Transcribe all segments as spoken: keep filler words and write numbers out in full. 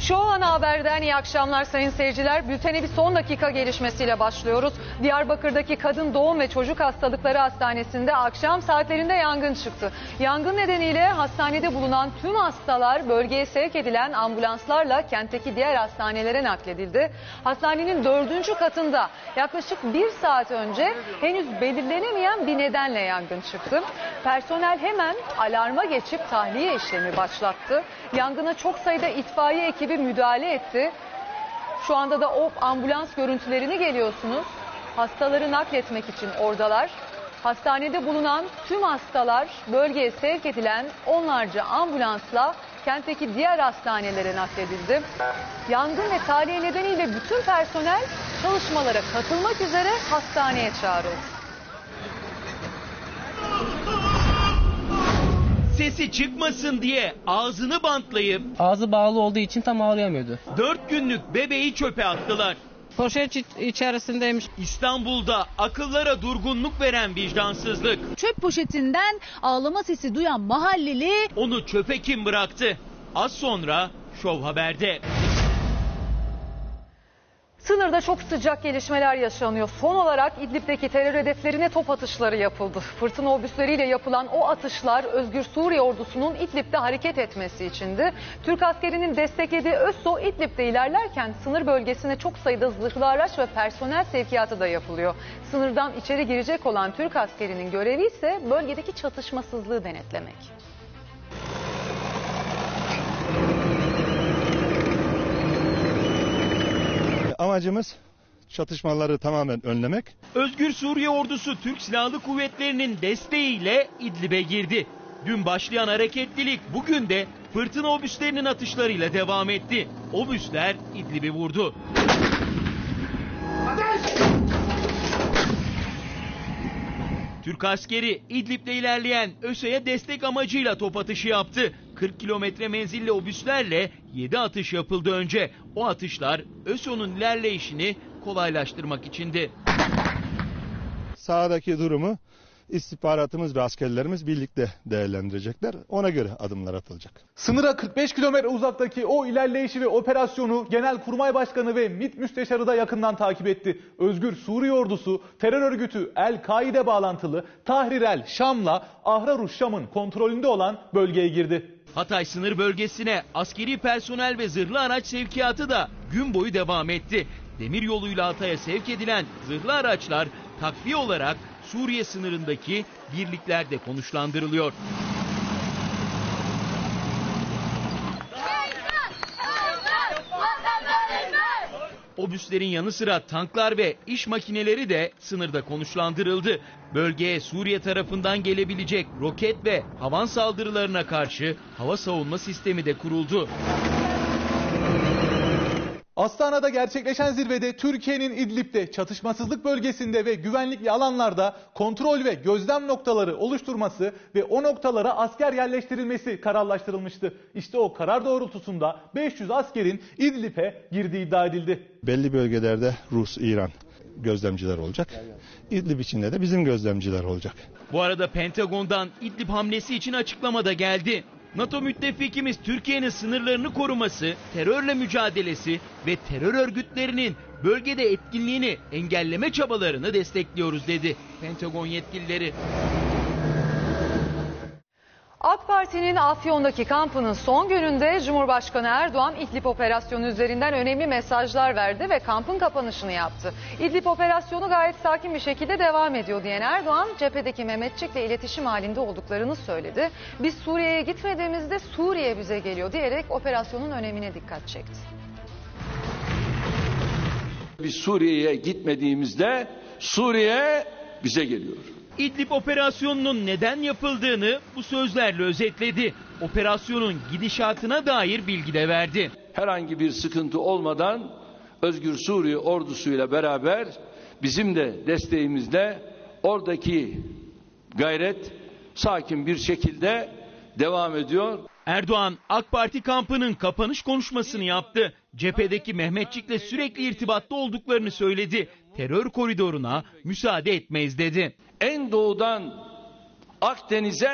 Show Ana Haber'den iyi akşamlar sayın seyirciler. Bültene bir son dakika gelişmesiyle başlıyoruz. Diyarbakır'daki Kadın Doğum ve Çocuk Hastalıkları Hastanesi'nde akşam saatlerinde yangın çıktı. Yangın nedeniyle hastanede bulunan tüm hastalar bölgeye sevk edilen ambulanslarla kentteki diğer hastanelere nakledildi. Hastanenin dördüncü katında yaklaşık bir saat önce henüz belirlenemeyen bir nedenle yangın çıktı. Personel hemen alarma geçip tahliye işlemi başlattı. Yangına çok sayıda itfaiye ekibi müdahale etti. Şu anda da o ambulans görüntülerini geliyorsunuz. Hastaları nakletmek için oradalar. Hastanede bulunan tüm hastalar bölgeye sevk edilen onlarca ambulansla kentteki diğer hastanelere nakledildi. Yangın ve tahliye nedeniyle bütün personel çalışmalara katılmak üzere hastaneye çağrıldı. Sesi çıkmasın diye ağzını bantlayıp ağzı bağlı olduğu için tam ağlayamıyordu. dört günlük bebeği çöpe attılar. Poşet içerisindeymiş. İstanbul'da akıllara durgunluk veren vicdansızlık. Çöp poşetinden ağlama sesi duyan mahalleli onu çöpe kim bıraktı? Az sonra Show Haber'de. Sınırda çok sıcak gelişmeler yaşanıyor. Son olarak İdlib'deki terör hedeflerine top atışları yapıldı. Fırtına obüsleriyle yapılan o atışlar Özgür Suriye ordusunun İdlib'de hareket etmesi içindi. Türk askerinin desteklediği ÖSO İdlib'de ilerlerken sınır bölgesine çok sayıda zırhlı araç ve personel sevkiyatı da yapılıyor. Sınırdan içeri girecek olan Türk askerinin görevi ise bölgedeki çatışmasızlığı denetlemek. Amacımız çatışmaları tamamen önlemek. Özgür Suriye ordusu Türk Silahlı Kuvvetleri'nin desteğiyle İdlib'e girdi. Dün başlayan hareketlilik bugün de fırtına obüslerinin atışlarıyla devam etti. Obüsler İdlib'i vurdu. Türk askeri İdlib'de ilerleyen ÖSO'ya destek amacıyla top atışı yaptı. kırk kilometre menzilli obüslerle yedi atış yapıldı önce. O atışlar ÖSO'nun ilerleyişini kolaylaştırmak içindi. Sahadaki durumu istihbaratımız ve askerlerimiz birlikte değerlendirecekler. Ona göre adımlar atılacak. Sınıra kırk beş kilometre uzaktaki o ilerleyişi ve operasyonu Genelkurmay Başkanı ve MİT Müsteşarı da yakından takip etti. Özgür Suriye ordusu terör örgütü El-Kaide bağlantılı Tahrir el-Şam'la Ahrar-ı Şam'ın kontrolünde olan bölgeye girdi. Hatay sınır bölgesine askeri personel ve zırhlı araç sevkiyatı da gün boyu devam etti. Demiryoluyla Hatay'a sevk edilen zırhlı araçlar takviye olarak Suriye sınırındaki birliklerde konuşlandırılıyor. Obüslerin yanı sıra tanklar ve iş makineleri de sınırda konuşlandırıldı. Bölgeye Suriye tarafından gelebilecek roket ve havan saldırılarına karşı hava savunma sistemi de kuruldu. Astana'da gerçekleşen zirvede Türkiye'nin İdlib'de çatışmasızlık bölgesinde ve güvenlikli alanlarda kontrol ve gözlem noktaları oluşturması ve o noktalara asker yerleştirilmesi kararlaştırılmıştı. İşte o karar doğrultusunda beş yüz askerin İdlib'e girdiği iddia edildi. Belli bölgelerde Rus, İran gözlemciler olacak. İdlib içinde de bizim gözlemciler olacak. Bu arada Pentagon'dan İdlib hamlesi için açıklama da geldi. NATO müttefikimiz Türkiye'nin sınırlarını koruması, terörle mücadelesi ve terör örgütlerinin bölgede etkinliğini engelleme çabalarını destekliyoruz dedi Pentagon yetkilileri. AK Parti'nin Afyon'daki kampının son gününde Cumhurbaşkanı Erdoğan İdlib operasyonu üzerinden önemli mesajlar verdi ve kampın kapanışını yaptı. İdlib operasyonu gayet sakin bir şekilde devam ediyor diyen Erdoğan, cephedeki Mehmetçik'le iletişim halinde olduklarını söyledi. Biz Suriye'ye gitmediğimizde Suriye bize geliyor diyerek operasyonun önemine dikkat çekti. Biz Suriye'ye gitmediğimizde Suriye bize geliyor. İdlib operasyonunun neden yapıldığını bu sözlerle özetledi. Operasyonun gidişatına dair bilgi de verdi. Herhangi bir sıkıntı olmadan Özgür Suriye ordusuyla beraber bizim de desteğimizle oradaki gayret sakin bir şekilde devam ediyor. Erdoğan AK Parti kampının kapanış konuşmasını yaptı. Cephedeki Mehmetçik'le sürekli irtibatta olduklarını söyledi. Terör koridoruna müsaade etmeyiz dedi. En doğudan Akdeniz'e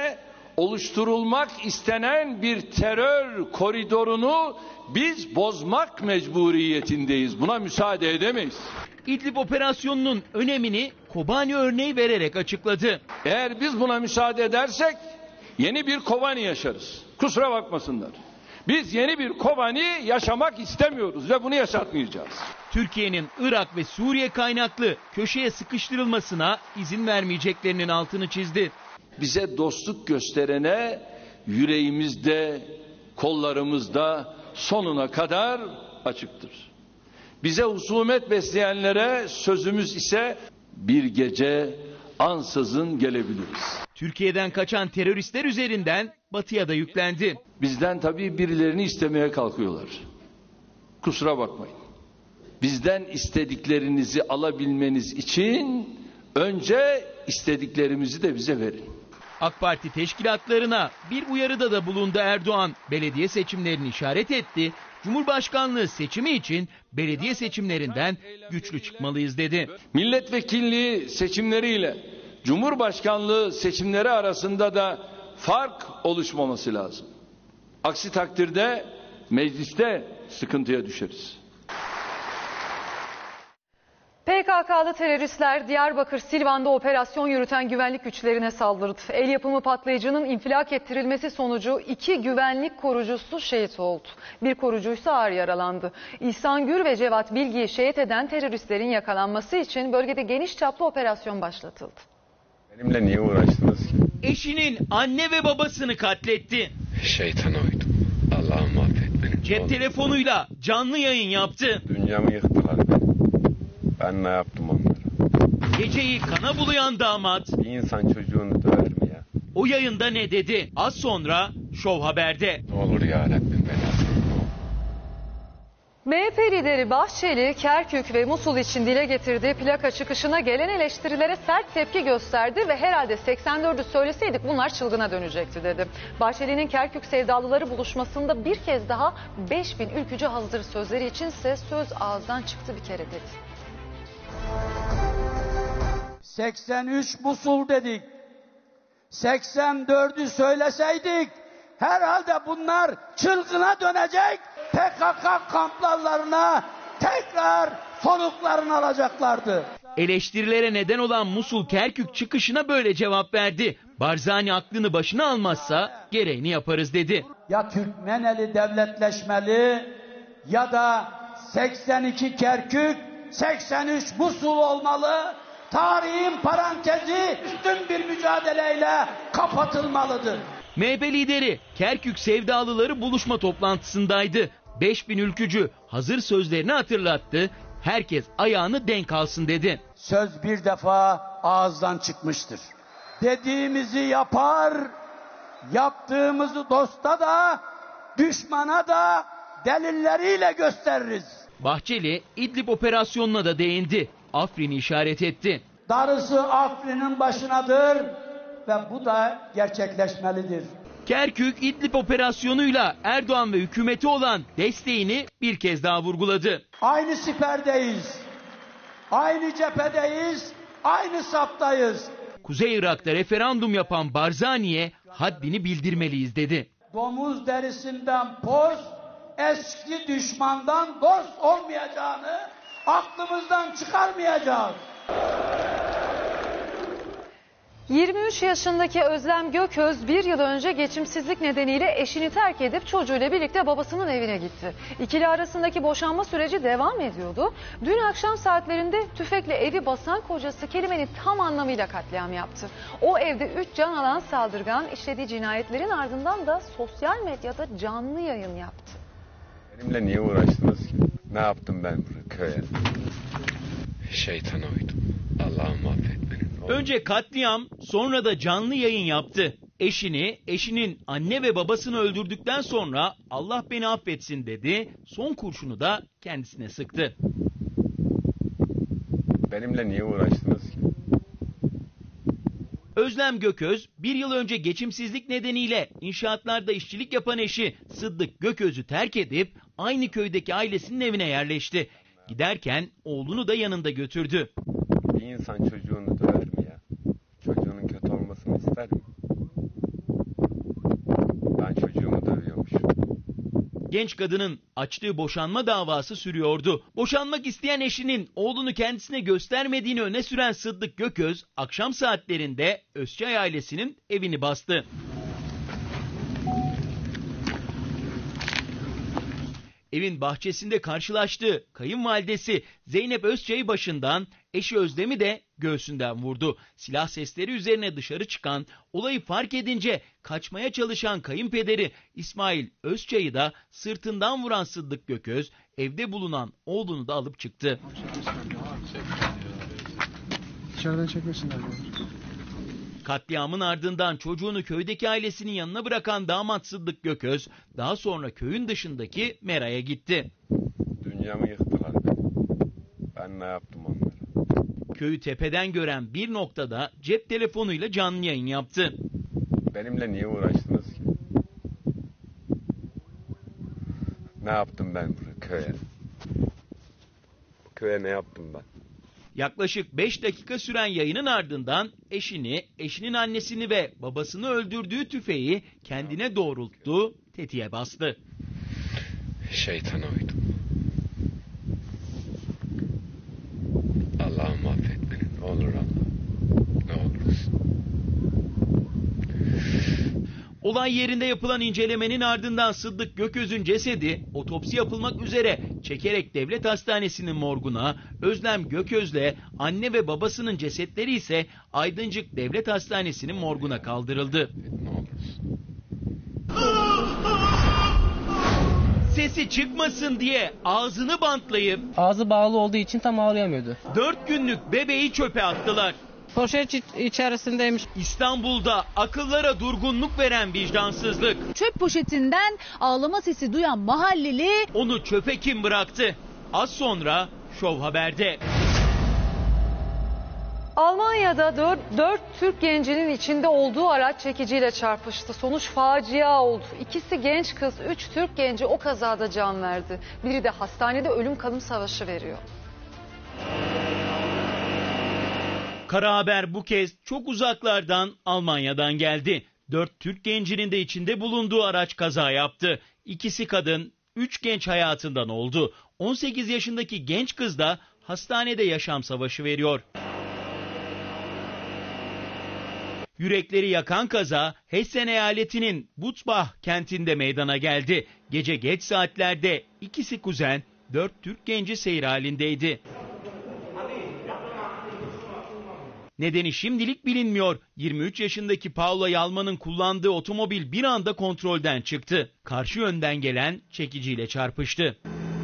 oluşturulmak istenen bir terör koridorunu biz bozmak mecburiyetindeyiz. Buna müsaade edemeyiz. İdlib operasyonunun önemini Kobani örneği vererek açıkladı. Eğer biz buna müsaade edersek yeni bir Kobani yaşarız. Kusura bakmasınlar. Biz yeni bir Kobani yaşamak istemiyoruz ve bunu yaşatmayacağız. Türkiye'nin Irak ve Suriye kaynaklı köşeye sıkıştırılmasına izin vermeyeceklerinin altını çizdi. Bize dostluk gösterene yüreğimizde, kollarımızda sonuna kadar açıktır. Bize husumet besleyenlere sözümüz ise bir gece ansızın gelebiliriz. Türkiye'den kaçan teröristler üzerinden Batı'ya da yüklendi. Bizden tabii birilerini istemeye kalkıyorlar. Kusura bakmayın. Bizden istediklerinizi alabilmeniz için önce istediklerimizi de bize verin. AK Parti teşkilatlarına bir uyarıda da bulundu Erdoğan. Belediye seçimlerini işaret etti. Cumhurbaşkanlığı seçimi için belediye seçimlerinden güçlü çıkmalıyız dedi. Milletvekilliği seçimleriyle Cumhurbaşkanlığı seçimleri arasında da fark oluşmaması lazım. Aksi takdirde mecliste sıkıntıya düşeriz. P K K'lı teröristler Diyarbakır Silvan'da operasyon yürüten güvenlik güçlerine saldırdı. El yapımı patlayıcının infilak ettirilmesi sonucu iki güvenlik korucusu şehit oldu. Bir korucuysa ağır yaralandı. İhsan Gür ve Cevat Bilgi'yi şehit eden teröristlerin yakalanması için bölgede geniş çaplı operasyon başlatıldı. Benimle niye uğraştınız ki? Eşinin anne ve babasını katletti. Şeytana uydum. Allah'ım affet beni. Cep telefonuyla canlı yayın yaptı. Dünyamı yıktılar beni. Ben ne yaptım onlara? Geceyi kana bulayan damat Bir insan çocuğunu döver mi ya? o yayında ne dedi? Az sonra Şov Haber'de. Ne olur ya Rabbim belasını. M H P lideri Bahçeli, Kerkük ve Musul için dile getirdiği plaka çıkışına gelen eleştirilere sert tepki gösterdi ve herhalde seksen dördü söyleseydik bunlar çılgına dönecekti dedi. Bahçeli'nin Kerkük sevdalıları buluşmasında bir kez daha beş bin ülkücü hazır sözleri içinse söz ağızdan çıktı bir kere dedi. seksen üç Musul dedik. seksen dördü söyleseydik herhalde bunlar çılgına dönecek. P K K kamplarına tekrar soluklarını alacaklardı. Eleştirilere neden olan Musul Kerkük çıkışına böyle cevap verdi. Barzani aklını başına almazsa gereğini yaparız dedi. Ya Türkmeneli devletleşmeli ya da seksen iki Kerkük, seksen üç Musul olmalı. Tarihin parantezi üstün bir mücadeleyle kapatılmalıdır. M H P lideri Kerkük sevdalıları buluşma toplantısındaydı. beş bin ülkücü hazır sözlerini hatırlattı. Herkes ayağını denk alsın dedi. Söz bir defa ağızdan çıkmıştır. Dediğimizi yapar, yaptığımızı dosta da, düşmana da delilleriyle gösteririz. Bahçeli İdlib operasyonuna da değindi. Afrin'i işaret etti. Darısı Afrin'in başınadır ve bu da gerçekleşmelidir. Kerkük İdlib operasyonuyla Erdoğan ve hükümeti olan desteğini bir kez daha vurguladı. Aynı siperdeyiz, aynı cephedeyiz, aynı saptayız. Kuzey Irak'ta referandum yapan Barzani'ye haddini bildirmeliyiz dedi. Domuz derisinden poz, eski düşmandan dost olmayacağını aklımızdan çıkarmayacağız. yirmi üç yaşındaki Özlem Gököz bir yıl önce geçimsizlik nedeniyle eşini terk edip çocuğuyla birlikte babasının evine gitti. İkili arasındaki boşanma süreci devam ediyordu. Dün akşam saatlerinde tüfekle evi basan kocası kelimenin tam anlamıyla katliam yaptı. O evde üç can alan saldırgan işlediği cinayetlerin ardından da sosyal medyada canlı yayın yaptı. Benimle niye uğraştınız ki? Ne yaptım ben bu köye? Şeytana uydum. Allah'ım affet beni. Önce katliam, sonra da canlı yayın yaptı. Eşini, eşinin anne ve babasını öldürdükten sonra Allah beni affetsin dedi. Son kurşunu da kendisine sıktı. Benimle niye uğraştınız ki? Özlem Gököz bir yıl önce geçimsizlik nedeniyle inşaatlarda işçilik yapan eşi Sıddık Gököz'ü terk edip aynı köydeki ailesinin evine yerleşti. Giderken oğlunu da yanında götürdü. Bir insan çocuğunu döver mi ya? Çocuğunun kötü olmasını ister mi? Genç kadının açtığı boşanma davası sürüyordu. Boşanmak isteyen eşinin oğlunu kendisine göstermediğini öne süren Sıddık Gököz, akşam saatlerinde Özçay ailesinin evini bastı. Evin bahçesinde karşılaştığı kayınvalidesi Zeynep Özçay'ı başından, eşi Özlem'i de göğsünden vurdu. Silah sesleri üzerine dışarı çıkan, olayı fark edince kaçmaya çalışan kayınpederi İsmail Özçay'ı da sırtından vuran Sıddık Gököz, evde bulunan oğlunu da alıp çıktı. İçeriden çekmesinler. Katliamın ardından çocuğunu köydeki ailesinin yanına bırakan damat Sıddık Gököz, daha sonra köyün dışındaki Mera'ya gitti. Dünyamı yıktılar. Ben ne yaptım onlara? Köyü tepeden gören bir noktada cep telefonuyla canlı yayın yaptı. Benimle niye uğraştınız ki? Ne yaptım ben buraya köye? Köye ne yaptım ben? Yaklaşık beş dakika süren yayının ardından eşini, eşinin annesini ve babasını öldürdüğü tüfeği kendine doğrulttu, tetiğe bastı. Şeytana uydum. Allah'ım affet beni. Ne olur Allah. Ne olursun. Olay yerinde yapılan incelemenin ardından Sıddık Gököz'ün cesedi otopsi yapılmak üzere Çekerek Devlet Hastanesi'nin morguna, Özlem Gököz'le anne ve babasının cesetleri ise Aydıncık Devlet Hastanesi'nin morguna kaldırıldı. Ne olursun. Sesi çıkmasın diye ağzını bantlayıp Ağzı bağlı olduğu için tam ağlayamıyordu. dört günlük bebeği çöpe attılar. Poşet içerisindeymiş. İstanbul'da akıllara durgunluk veren vicdansızlık. Çöp poşetinden ağlama sesi duyan mahalleli Onu çöpe kim bıraktı? Az sonra Şov Haber'de. Almanya'da dört, dört Türk gencinin içinde olduğu araç çekiciyle çarpıştı. Sonuç facia oldu. İkisi genç kız, üç Türk genci o kazada can verdi. Biri de hastanede ölüm kalım savaşı veriyor. Kara haber bu kez çok uzaklardan, Almanya'dan geldi. Dört Türk gencinin de içinde bulunduğu araç kaza yaptı. İkisi kadın, üç genç hayatından oldu. on sekiz yaşındaki genç kız da hastanede yaşam savaşı veriyor. Yürekleri yakan kaza Hessen eyaletinin Butzbach kentinde meydana geldi. Gece geç saatlerde ikisi kuzen, dört Türk genci seyir halindeydi. Nedeni şimdilik bilinmiyor. yirmi üç yaşındaki Paula Yalman'ın kullandığı otomobil bir anda kontrolden çıktı. Karşı yönden gelen çekiciyle çarpıştı.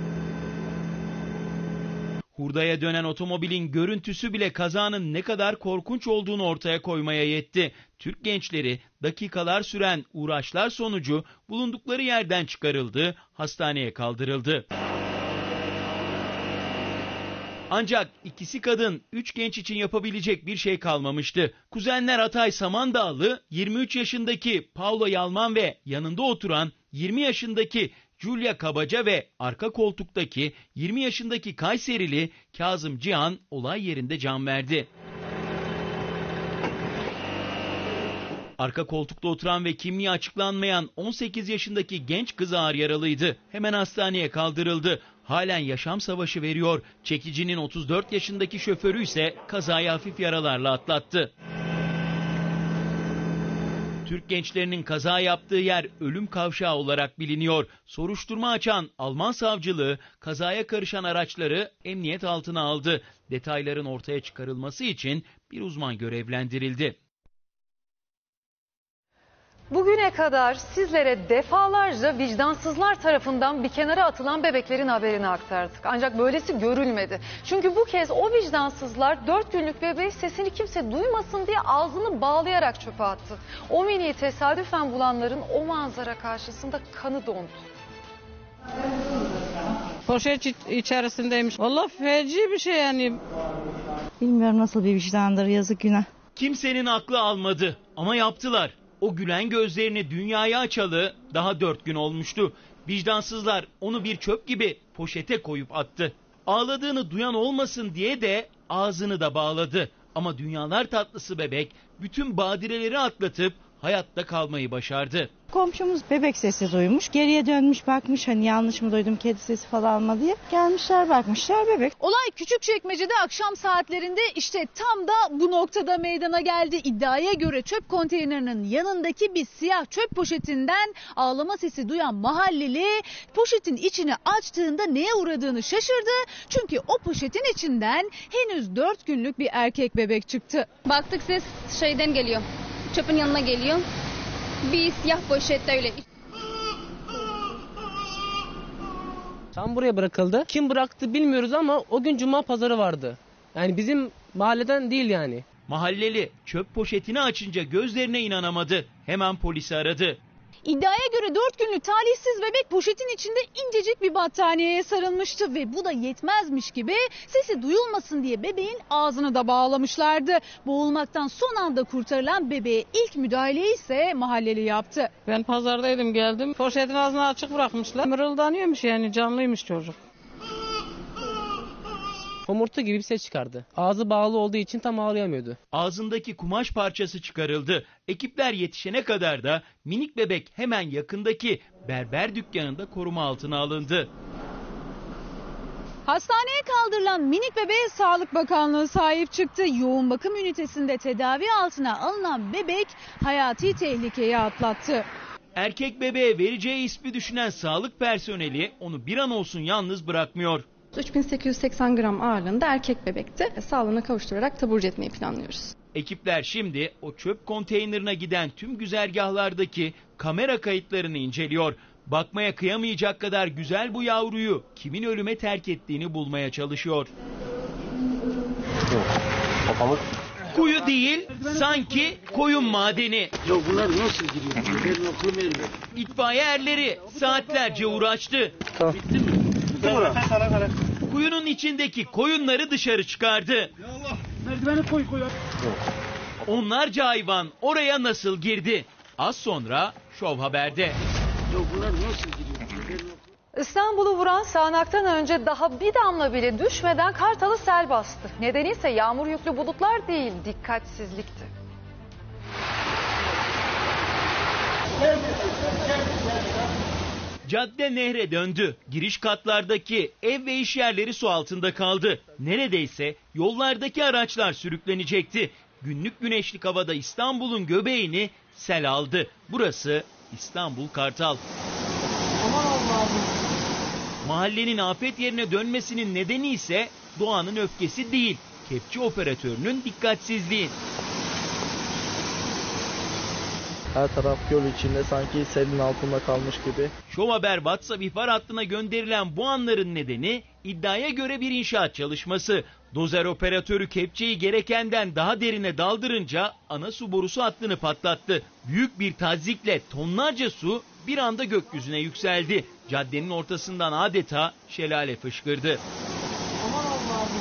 Hurdaya dönen otomobilin görüntüsü bile kazanın ne kadar korkunç olduğunu ortaya koymaya yetti. Türk gençleri dakikalar süren uğraşlar sonucu bulundukları yerden çıkarıldı, hastaneye kaldırıldı. Ancak ikisi kadın, üç genç için yapabilecek bir şey kalmamıştı. Kuzenler Atay Samandağlı, yirmi üç yaşındaki Paula Yalman ve yanında oturan yirmi yaşındaki Julia Kabaca ve arka koltuktaki yirmi yaşındaki Kayserili Kazım Cihan olay yerinde can verdi. Arka koltukta oturan ve kimliği açıklanmayan on sekiz yaşındaki genç kız ağır yaralıydı. Hemen hastaneye kaldırıldı. Halen yaşam savaşı veriyor. Çekicinin otuz dört yaşındaki şoförü ise kazayı hafif yaralarla atlattı. Türk gençlerinin kaza yaptığı yer ölüm kavşağı olarak biliniyor. Soruşturma açan Alman savcılığı kazaya karışan araçları emniyet altına aldı. Detayların ortaya çıkarılması için bir uzman görevlendirildi. Bugüne kadar sizlere defalarca vicdansızlar tarafından bir kenara atılan bebeklerin haberini aktardık. Ancak böylesi görülmedi. Çünkü bu kez o vicdansızlar dört günlük bebeği sesini kimse duymasın diye ağzını bağlayarak çöpe attı. O miniyi tesadüfen bulanların o manzara karşısında kanı dondu. Poşet içerisindeymiş. Vallahi feci bir şey yani. Bilmiyorum nasıl bir vicdandır, yazık günah. Kimsenin aklı almadı ama yaptılar. O gülen gözlerini dünyaya açalı daha dört gün olmuştu. Vicdansızlar onu bir çöp gibi poşete koyup attı. Ağladığını duyan olmasın diye de ağzını da bağladı. Ama dünyalar tatlısı bebek bütün badireleri atlatıp hayatta kalmayı başardı. Komşumuz bebek sesi duymuş. Geriye dönmüş bakmış hani yanlış mı duydum kedi sesi falan mı diye. Gelmişler bakmışlar bebek. Olay Küçükçekmece'de akşam saatlerinde işte tam da bu noktada meydana geldi. İddiaya göre çöp konteynerinin yanındaki bir siyah çöp poşetinden ağlama sesi duyan mahalleli poşetin içini açtığında neye uğradığını şaşırdı. Çünkü o poşetin içinden henüz dört günlük bir erkek bebek çıktı. Baktık ses şeyden geliyor. Çöpün yanına geliyor. Bir siyah poşette öyle. Tam buraya bırakıldı. Kim bıraktı bilmiyoruz ama o gün cuma pazarı vardı. Yani bizim mahalleden değil yani. Mahalleli çöp poşetini açınca gözlerine inanamadı. Hemen polisi aradı. İddiaya göre dört günlük talihsiz bebek poşetin içinde incecik bir battaniyeye sarılmıştı ve bu da yetmezmiş gibi sesi duyulmasın diye bebeğin ağzını da bağlamışlardı. Boğulmaktan son anda kurtarılan bebeğe ilk müdahaleyi ise mahalleli yaptı. Ben pazardaydım geldim. Poşetin ağzını açık bırakmışlar. Mırıldanıyormuş yani canlıymış çocuk. Homurtu gibi bir ses çıkardı. Ağzı bağlı olduğu için tam ağlayamıyordu. Ağzındaki kumaş parçası çıkarıldı. Ekipler yetişene kadar da minik bebek hemen yakındaki berber dükkanında koruma altına alındı. Hastaneye kaldırılan minik bebeğe Sağlık Bakanlığı sahip çıktı. Yoğun bakım ünitesinde tedavi altına alınan bebek hayati tehlikeyi atlattı. Erkek bebeğe vereceği ismi düşünen sağlık personeli onu bir an olsun yalnız bırakmıyor. üç bin sekiz yüz seksen gram ağırlığında erkek bebekti. Sağlığına kavuşturarak taburcu etmeyi planlıyoruz. Ekipler şimdi o çöp konteynerine giden tüm güzergahlardaki kamera kayıtlarını inceliyor. Bakmaya kıyamayacak kadar güzel bu yavruyu kimin ölüme terk ettiğini bulmaya çalışıyor. Kuyu değil, sanki koyun madeni. Ya bunlar nasıl giriyor? Benim aklım ermiyor. İtfaiye erleri saatlerce uğraştı. Tamam. Bitti mi? Bitti mi? Kuyunun içindeki koyunları dışarı çıkardı. Ya Allah, merdiveni koy koy. Onlarca hayvan oraya nasıl girdi? Az sonra Şov Haber'de. Ya bunlar nasıl giriyor? İstanbul'u vuran sağanaktan önce daha bir damla bile düşmeden Kartal'ı sel bastı. Nedeni ise yağmur yüklü bulutlar değil, dikkatsizlikti. Cadde nehre döndü. Giriş katlardaki ev ve iş yerleri su altında kaldı. Neredeyse yollardaki araçlar sürüklenecekti. Günlük güneşlik havada İstanbul'un göbeğini sel aldı. Burası İstanbul Kartal. Aman Allah'ım. Mahallenin afet yerine dönmesinin nedeni ise doğanın öfkesi değil, kepçe operatörünün dikkatsizliği. Her taraf göl içinde, sanki selin altında kalmış gibi. Şov Haber WhatsApp ihbar hattına gönderilen bu anların nedeni iddiaya göre bir inşaat çalışması. Dozer operatörü kepçeyi gerekenden daha derine daldırınca ana su borusu hattını patlattı. Büyük bir tazyikle tonlarca su bir anda gökyüzüne yükseldi. Caddenin ortasından adeta şelale fışkırdı. Aman Allah'ım.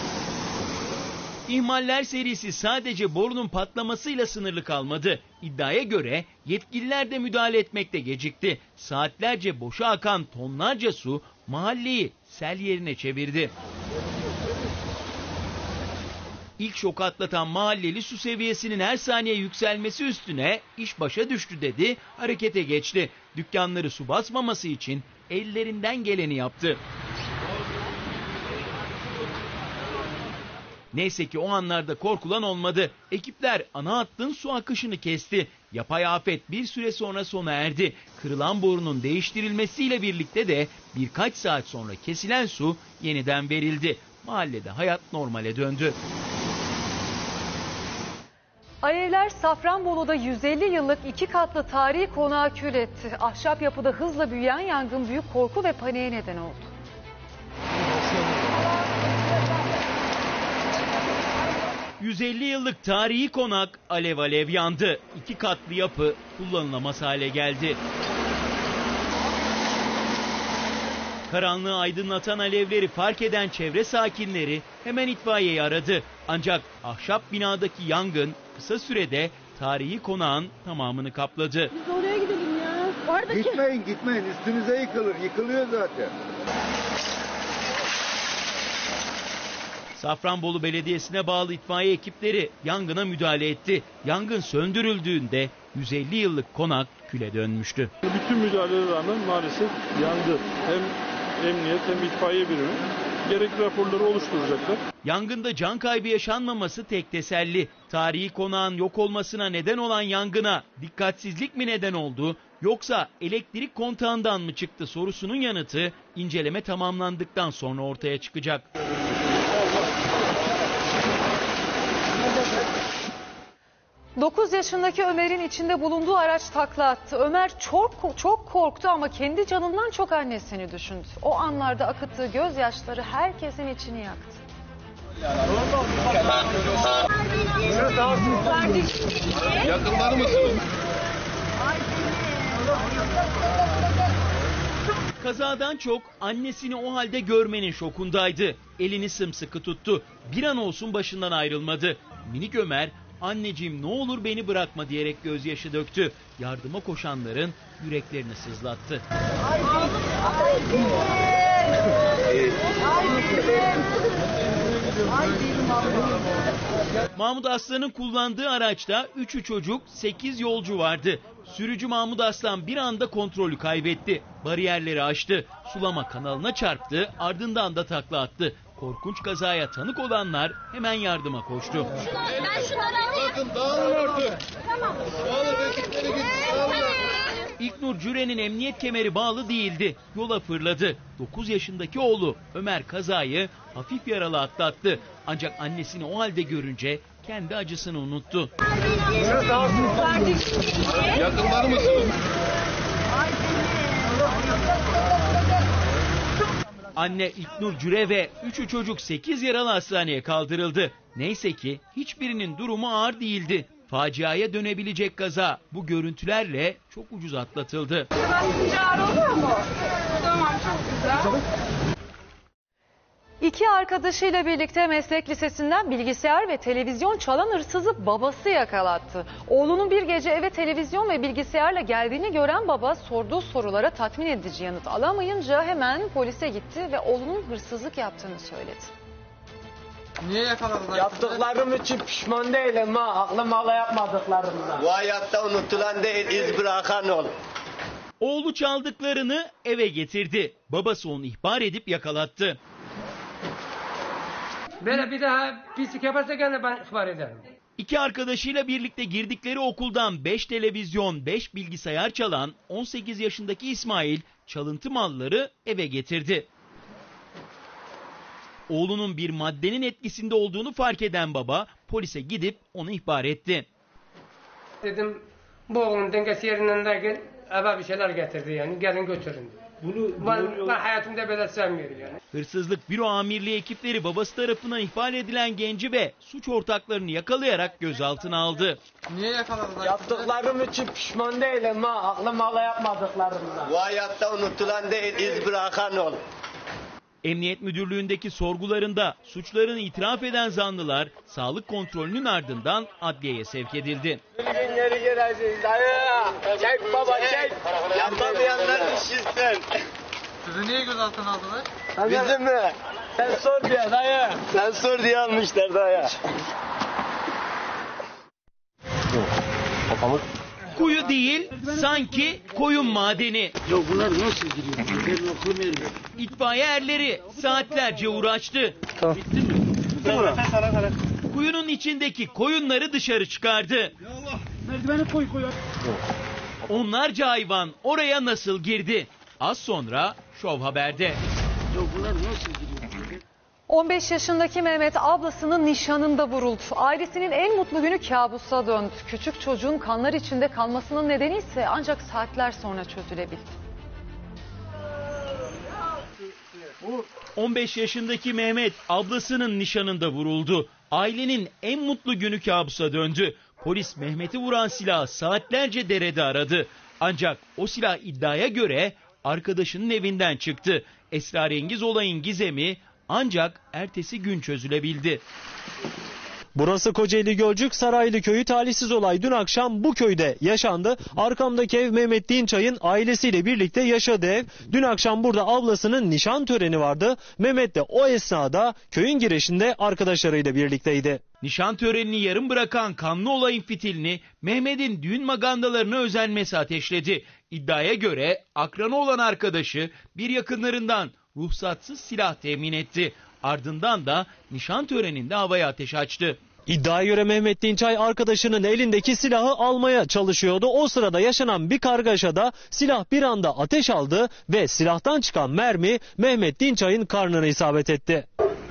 İhmaller serisi sadece borunun patlamasıyla sınırlı kalmadı. İddiaya göre yetkililer de müdahale etmekte gecikti. Saatlerce boşa akan tonlarca su mahalleyi sel yerine çevirdi. İlk şoku atlatan mahalleli su seviyesinin her saniye yükselmesi üstüne iş başa düştü dedi, harekete geçti. Dükkanları su basmaması için ellerinden geleni yaptı. Neyse ki o anlarda korkulan olmadı. Ekipler ana hattın su akışını kesti. Yapay afet bir süre sonra sona erdi. Kırılan borunun değiştirilmesiyle birlikte de birkaç saat sonra kesilen su yeniden verildi. Mahallede hayat normale döndü. Alevler Safranbolu'da yüz elli yıllık iki katlı tarihi konağı kül etti. Ahşap yapıda hızla büyüyen yangın büyük korku ve paniğe neden oldu. yüz elli yıllık tarihi konak alev alev yandı. İki katlı yapı kullanılamaz hale geldi. Karanlığı aydınlatan alevleri fark eden çevre sakinleri hemen itfaiyeyi aradı. Ancak ahşap binadaki yangın kısa sürede tarihi konağın tamamını kapladı. Biz oraya gidelim ya. Oradaki... Gitmeyin gitmeyin, üstünüze yıkılır, yıkılıyor zaten. Safranbolu Belediyesi'ne bağlı itfaiye ekipleri yangına müdahale etti. Yangın söndürüldüğünde yüz elli yıllık konak küle dönmüştü. Bütün müdahalelere rağmen maalesef yandı. Hem emniyet hem itfaiye birimi gerekli raporları oluşturacaklar. Yangında can kaybı yaşanmaması tek teselli. Tarihi konağın yok olmasına neden olan yangına dikkatsizlik mi neden oldu, yoksa elektrik kontağından mı çıktı sorusunun yanıtı inceleme tamamlandıktan sonra ortaya çıkacak. dokuz yaşındaki Ömer'in içinde bulunduğu araç takla attı. Ömer çok çok korktu ama kendi canından çok annesini düşündü. O anlarda akıttığı gözyaşları herkesin içini yaktı. Yakınlar mısınız? Kazadan çok annesini o halde görmenin şokundaydı. Elini sımsıkı tuttu. Bir an olsun başından ayrılmadı. Minik Ömer, anneciğim ne olur beni bırakma diyerek gözyaşı döktü. Yardıma koşanların yüreklerini sızlattı. Mahmut Aslan'ın kullandığı araçta üçü çocuk, sekiz yolcu vardı. Sürücü Mahmut Aslan bir anda kontrolü kaybetti. Bariyerleri aştı. Sulama kanalına çarptı, ardından da takla attı. Korkunç kazaya tanık olanlar hemen yardıma koştu. Bakın dağılın artık. Tamam. Dağılın ekipleri gitsin. İlknur Cüre'nin emniyet kemeri bağlı değildi. Yola fırladı. dokuz yaşındaki oğlu Ömer kazayı hafif yaralı atlattı. Ancak annesini o halde görünce kendi acısını unuttu. Yakınlar mısınız? Anne İlknur Cüre ve üçü çocuk sekiz yaralı hastaneye kaldırıldı. Neyse ki hiçbirinin durumu ağır değildi. Faciaya dönebilecek kaza bu görüntülerle çok ucuz atlatıldı. İki arkadaşıyla birlikte meslek lisesinden bilgisayar ve televizyon çalan hırsızı babası yakalattı. Oğlunun bir gece eve televizyon ve bilgisayarla geldiğini gören baba sorduğu sorulara tatmin edici yanıt alamayınca hemen polise gitti ve oğlunun hırsızlık yaptığını söyledi. Niye yakaladılar? Yaptıklarım için pişman değilim ha. Aklım hala yapmadıklarımdan. Bu hayatta unutulan değil, iz bırakan ol. Oğlu çaldıklarını eve getirdi. Babası onu ihbar edip yakalattı. Böyle bir daha pislik yaparsa gene ben ihbar ederim. İki arkadaşıyla birlikte girdikleri okuldan beş televizyon, beş bilgisayar çalan on sekiz yaşındaki İsmail çalıntı malları eve getirdi. Oğlunun bir maddenin etkisinde olduğunu fark eden baba polise gidip onu ihbar etti. Dedim bu oğlun dengesi yerinden değil, eve bir şeyler getirdi yani gelin götürün. Bunu ben, ben hayatımda böyle sevmiyorum yani. Hırsızlık büro amirliği ekipleri babası tarafından ihbar edilen genci ve suç ortaklarını yakalayarak gözaltına aldı. Niye yakaladılar? Yaptıklarım için pişman değilim ha. Aklım hala yapmadıklarımdan. Bu hayatta unutulan değil, iz bırakan ol. Emniyet Müdürlüğü'ndeki sorgularında suçlarını itiraf eden zanlılar sağlık kontrolünün ardından adliyeye sevk edildi. Günleri gireceğiz dayı. Çek baba çek. Yapamayanlar düşünsün. Sizi niye gözaltına aldılar? Bizim mi? Sen sor diye dayı. Sen sor diye almışlar dayı. Kafamı... Kuyu değil, sanki koyun madeni. Ya bunlar nasıl giriyor? Benim aklım ermiyor. İtfaiye erleri saatlerce uğraştı. Tamam. Bitti mi? Bitti mi? Kuyunun içindeki koyunları dışarı çıkardı. Ya Allah, merdiveni koy koy. Onlarca hayvan oraya nasıl girdi? Az sonra Şov Haber'de. Ya bunlar nasıl giriyor? on beş yaşındaki Mehmet ablasının nişanında vuruldu. Ailesinin en mutlu günü kabusa döndü. Küçük çocuğun kanlar içinde kalmasının nedeni ise ancak saatler sonra çözülebildi. on beş yaşındaki Mehmet ablasının nişanında vuruldu. Ailenin en mutlu günü kabusa döndü. Polis Mehmet'i vuran silahı saatlerce derede aradı. Ancak o silah iddiaya göre arkadaşının evinden çıktı. Esrarengiz olayın gizemi ancak ertesi gün çözülebildi. Burası Kocaeli Gölcük Saraylı Köyü. Talihsiz olay dün akşam bu köyde yaşandı. Arkamdaki ev Mehmet Dinçay'ın ailesiyle birlikte yaşadığı ev. Dün akşam burada ablasının nişan töreni vardı. Mehmet de o esnada köyün girişinde arkadaşlarıyla birlikteydi. Nişan törenini yarım bırakan kanlı olayın fitilini Mehmet'in düğün magandalarına özenmesi ateşledi. İddiaya göre akranı olan arkadaşı bir yakınlarından ruhsatsız silah temin etti. Ardından da nişan töreninde havaya ateş açtı. İddiaya göre Mehmet Dinçay arkadaşının elindeki silahı almaya çalışıyordu. O sırada yaşanan bir kargaşada silah bir anda ateş aldı ve silahtan çıkan mermi Mehmet Dinçay'ın karnına isabet etti.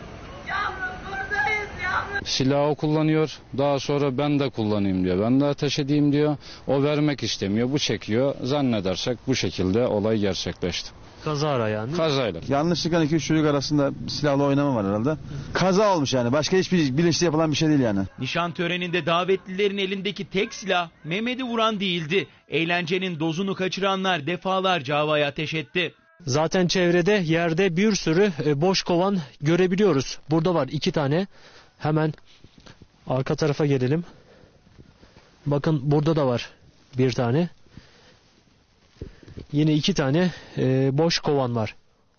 Silahı kullanıyor, daha sonra ben de kullanayım diyor, ben de ateş edeyim diyor. O vermek istemiyor, bu çekiyor. Zannedersek bu şekilde olay gerçekleşti. Kazara yani. Kazayla. Yanlışlıkla iki üç çocuk arasında silahlı oynama var herhalde. Kaza olmuş yani, başka hiçbir bilinçli yapılan bir şey değil yani. Nişan töreninde davetlilerin elindeki tek silah Mehmet'i vuran değildi. Eğlencenin dozunu kaçıranlar defalarca havaya ateş etti. Zaten çevrede yerde bir sürü boş kovan görebiliyoruz. Burada var iki tane. Hemen arka tarafa gelelim. Bakın burada da var bir tane. Yine iki tane e, boş kovan var.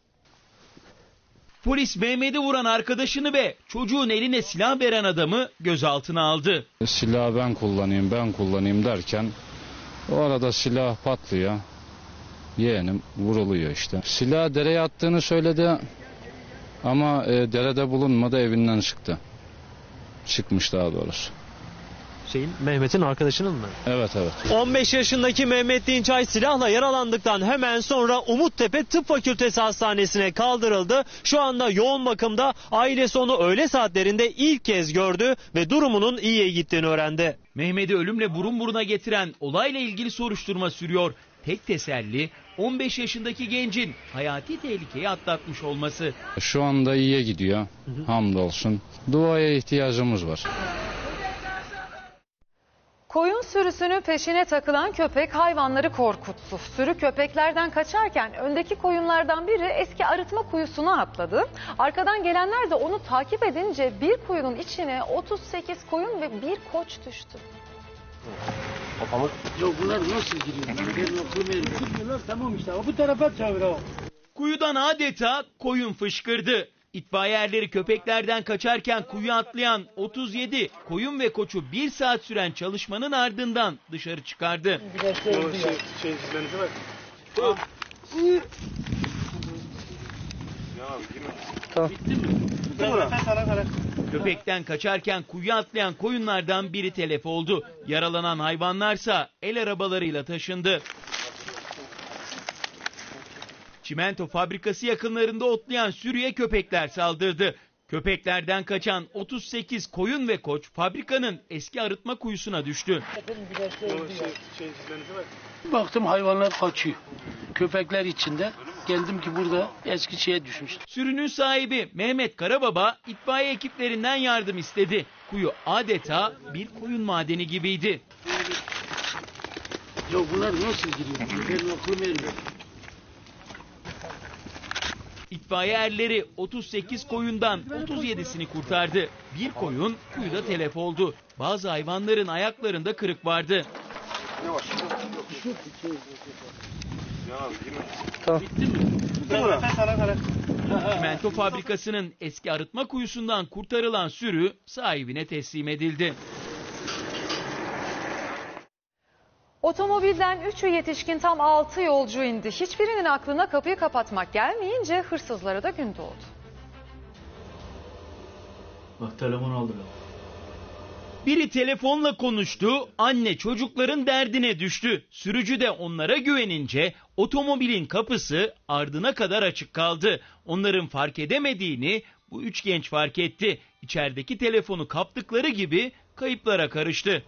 Polis Mehmet'i vuran arkadaşını ve çocuğun eline silah veren adamı gözaltına aldı. Silahı ben kullanayım, ben kullanayım derken o arada silah patlıyor. Yeğenim vuruluyor işte. Silahı dereye attığını söyledi ama e, derede bulunmadı, evinden çıktı. Çıkmış daha doğrusu. Şeyin, Mehmet'in arkadaşının mı? Evet evet. on beş yaşındaki Mehmet Dinçay silahla yaralandıktan hemen sonra Umuttepe Tıp Fakültesi Hastanesi'ne kaldırıldı. Şu anda yoğun bakımda. Ailesi onu öğle saatlerinde ilk kez gördü ve durumunun iyiye gittiğini öğrendi. Mehmet'i ölümle burun buruna getiren olayla ilgili soruşturma sürüyor. Tek teselli on beş yaşındaki gencin hayati tehlikeyi atlatmış olması. Şu anda iyiye gidiyor. Hamdolsun. Duaya ihtiyacımız var. Koyun sürüsünün peşine takılan köpek hayvanları korkuttu. Sürü köpeklerden kaçarken öndeki koyunlardan biri eski arıtma kuyusuna atladı. Arkadan gelenler de onu takip edince bir kuyunun içine otuz sekiz koyun ve bir koç düştü. Ya bunlar nasıl giriyor? Benim aklım ermiyor. Gitmiyorlar, tamam işte bu tarafa çevir o. Kuyudan adeta koyun fışkırdı. İtfaiye erleri köpeklerden kaçarken kuyuya atlayan otuz yedi koyun ve koçu bir saat süren çalışmanın ardından dışarı çıkardı. Köpekten kaçarken kuyuya atlayan koyunlardan biri telef oldu. Yaralanan hayvanlarsa el arabalarıyla taşındı. Çimento fabrikası yakınlarında otlayan sürüye köpekler saldırdı. Köpeklerden kaçan otuz sekiz koyun ve koç fabrikanın eski arıtma kuyusuna düştü. Baktım hayvanlar kaçıyor. Köpekler içinde. Geldim ki burada eski şeye düşmüştüm. Sürünün sahibi Mehmet Karababa itfaiye ekiplerinden yardım istedi. Kuyu adeta bir koyun madeni gibiydi. Ya bunlar nasıl giriyor? Benim aklım ermiyor. İtfaiye erleri otuz sekiz koyundan otuz yedisini kurtardı. Bir koyun kuyuda telef oldu. Bazı hayvanların ayaklarında kırık vardı. Çimento fabrikasının eski arıtma kuyusundan kurtarılan sürü sahibine teslim edildi. Otomobilden üçü yetişkin tam altı yolcu indi. Hiçbirinin aklına kapıyı kapatmak gelmeyince hırsızlara da gün doğdu. Bak telefon aldı. Biri telefonla konuştu, anne çocukların derdine düştü. Sürücü de onlara güvenince otomobilin kapısı ardına kadar açık kaldı. Onların fark edemediğini bu üç genç fark etti. İçerideki telefonu kaptıkları gibi kayıplara karıştı.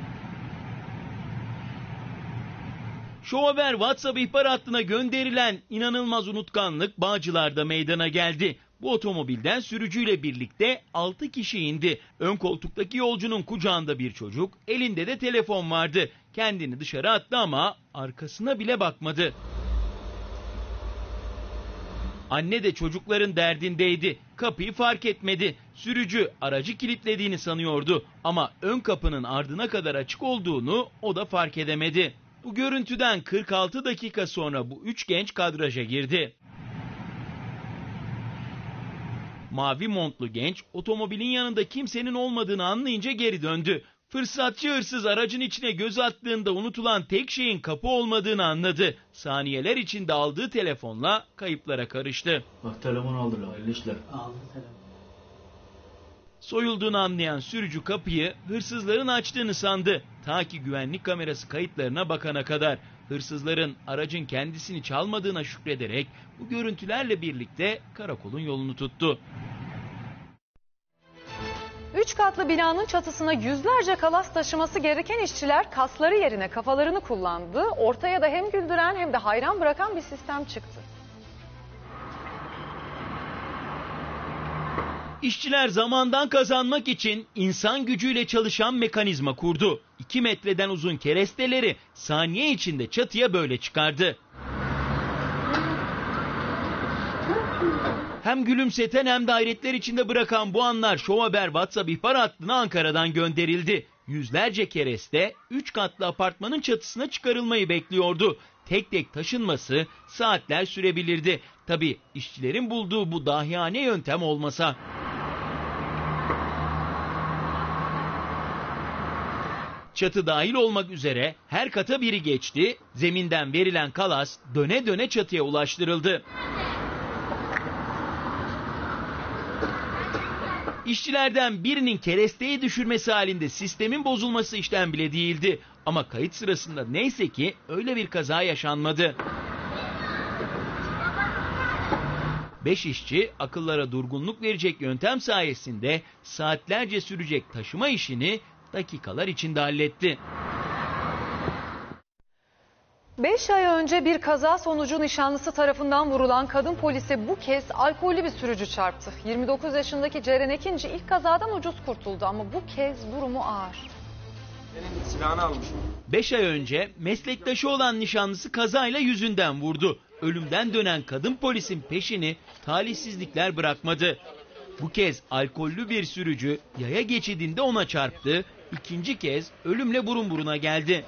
Show Haber WhatsApp ihbar hattına gönderilen inanılmaz unutkanlık Bağcılar'da meydana geldi. Bu otomobilden sürücüyle birlikte altı kişi indi. Ön koltuktaki yolcunun kucağında bir çocuk, elinde de telefon vardı. Kendini dışarı attı ama arkasına bile bakmadı. Anne de çocukların derdindeydi. Kapıyı fark etmedi. Sürücü aracı kilitlediğini sanıyordu ama ön kapının ardına kadar açık olduğunu o da fark edemedi. Bu görüntüden kırk altı dakika sonra bu üç genç kadraja girdi. Mavi montlu genç otomobilin yanında kimsenin olmadığını anlayınca geri döndü. Fırsatçı hırsız aracın içine göz attığında unutulan tek şeyin kapı olmadığını anladı. Saniyeler içinde aldığı telefonla kayıplara karıştı. Bak telefon aldılar, hayırlı işler. Aldı telefon. Soyulduğunu anlayan sürücü kapıyı hırsızların açtığını sandı. Ta ki güvenlik kamerası kayıtlarına bakana kadar. Hırsızların aracın kendisini çalmadığına şükrederek bu görüntülerle birlikte karakolun yolunu tuttu. Üç katlı binanın çatısına yüzlerce kalas taşıması gereken işçiler kasları yerine kafalarını kullandı. Ortaya da hem güldüren hem de hayran bırakan bir sistem çıktı. İşçiler zamandan kazanmak için insan gücüyle çalışan mekanizma kurdu. iki metreden uzun keresteleri saniye içinde çatıya böyle çıkardı. Hem gülümseten hem de hayretler içinde bırakan bu anlar Show Haber WhatsApp ihbar hattına Ankara'dan gönderildi. Yüzlerce kereste üç katlı apartmanın çatısına çıkarılmayı bekliyordu. Tek tek taşınması saatler sürebilirdi. Tabii işçilerin bulduğu bu dahiyane yöntem olmasa. Çatı dahil olmak üzere her kata biri geçti. Zeminden verilen kalas döne döne çatıya ulaştırıldı. İşçilerden birinin keresteyi düşürmesi halinde sistemin bozulması işten bile değildi. Ama kayıt sırasında neyse ki öyle bir kaza yaşanmadı. Beş işçi akıllara durgunluk verecek yöntem sayesinde saatlerce sürecek taşıma işini dakikalar içinde halletti. Beş ay önce bir kaza sonucu nişanlısı tarafından vurulan kadın polise bu kez alkollü bir sürücü çarptı. yirmi dokuz yaşındaki Ceren Ekinci ilk kazadan ucuz kurtuldu ama bu kez durumu ağır. Senin silahını almış. Beş ay önce meslektaşı olan nişanlısı kazayla yüzünden vurdu. Ölümden dönen kadın polisin peşini talihsizlikler bırakmadı. Bu kez alkollü bir sürücü yaya geçidinde ona çarptı. İkinci kez ölümle burun buruna geldi.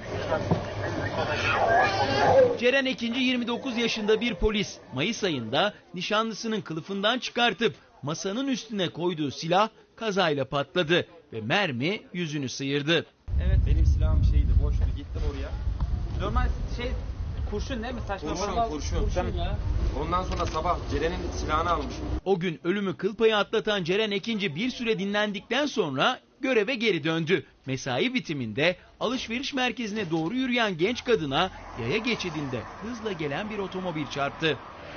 Ceren Ekinci yirmi dokuz yaşında bir polis. Mayıs ayında nişanlısının kılıfından çıkartıp masanın üstüne koyduğu silah kazayla patladı ve mermi yüzünü sıyırdı. Evet benim silahım şeydi, boştu, gittim oraya. Normal şey kurşun değil mi? Saçma kurşun, kurşun. kurşun. kurşun ya. Ondan sonra sabah Ceren'in silahını almış. O gün ölümü kıl payı atlatan Ceren Ekinci bir süre dinlendikten sonra göreve geri döndü. Mesai bitiminde alışveriş merkezine doğru yürüyen genç kadına yaya geçidinde hızla gelen bir otomobil çarptı.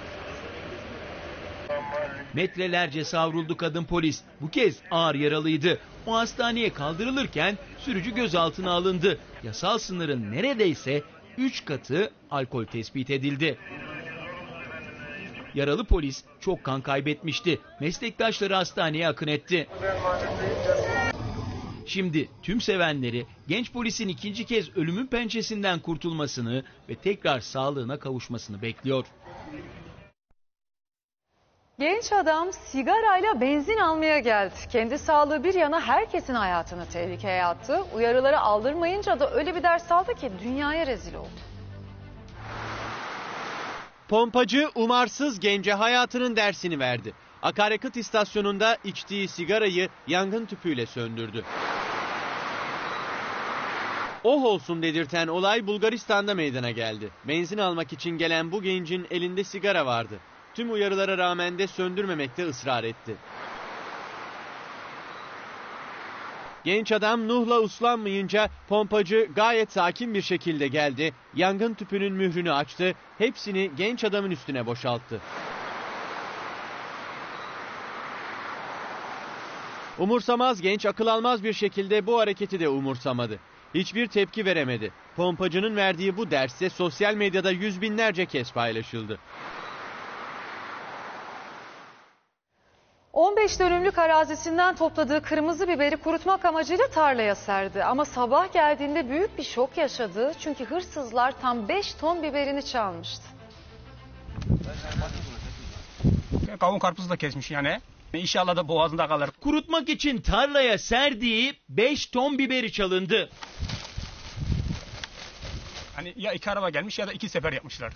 Metrelerce savruldu kadın polis. Bu kez ağır yaralıydı. O hastaneye kaldırılırken sürücü gözaltına alındı. Yasal sınırın neredeyse üç katı alkol tespit edildi. Yaralı polis çok kan kaybetmişti. Meslektaşları hastaneye akın etti. Şimdi tüm sevenleri genç polisin ikinci kez ölümün pençesinden kurtulmasını ve tekrar sağlığına kavuşmasını bekliyor. Genç adam sigarayla benzin almaya geldi. Kendi sağlığı bir yana herkesin hayatını tehlikeye attı. Uyarıları aldırmayınca da öyle bir ders aldı ki dünyaya rezil oldu. Pompacı umarsız gence hayatının dersini verdi. Akaryakıt istasyonunda içtiği sigarayı yangın tüpüyle söndürdü. Oh olsun dedirten olay Bulgaristan'da meydana geldi. Benzin almak için gelen bu gencin elinde sigara vardı. Tüm uyarılara rağmen de söndürmemekte ısrar etti. Genç adam Nuh'la uslanmayınca pompacı gayet sakin bir şekilde geldi. Yangın tüpünün mührünü açtı. Hepsini genç adamın üstüne boşalttı. Umursamaz genç akıl almaz bir şekilde bu hareketi de umursamadı. Hiçbir tepki veremedi. Pompacının verdiği bu derste sosyal medyada yüz binlerce kez paylaşıldı. on beş dönümlük arazisinden topladığı kırmızı biberi kurutmak amacıyla tarlaya serdi. Ama sabah geldiğinde büyük bir şok yaşadı. Çünkü hırsızlar tam beş ton biberini çalmıştı. Kavun karpuzu da kesmiş yani. İnşallah da boğazında kalır. Kurutmak için tarlaya serdiği beş ton biberi çalındı. Hani ya iki araba gelmiş ya da iki sefer yapmışlar.